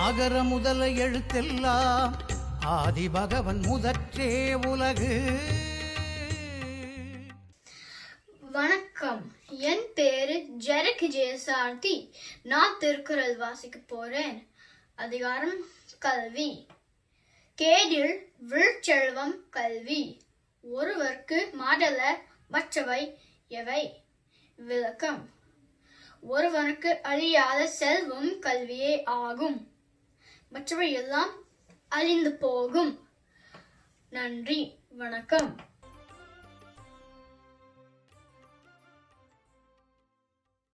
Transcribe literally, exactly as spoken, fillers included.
அகர முதல எழுத்தெல்லாம் ஆதி பகவன் முதற்றே உலகு. வணக்கம், என் பேரு ஜெரக் ஜெயசாரதி. நான் திருக்குறள் வாசிக்க போறேன். அதிகாரம் கல்வி. கேடில் விழுச்செல்வம் கல்வி, ஒருவர்க்கு மாடல மற்றவை எவை? விளக்கம்: ஒருவனுக்கு அழியாத செல்வம் கல்வியே ஆகும். மற்றவை எல்லாம் அழிந்து போகும். நன்றி, வணக்கம்.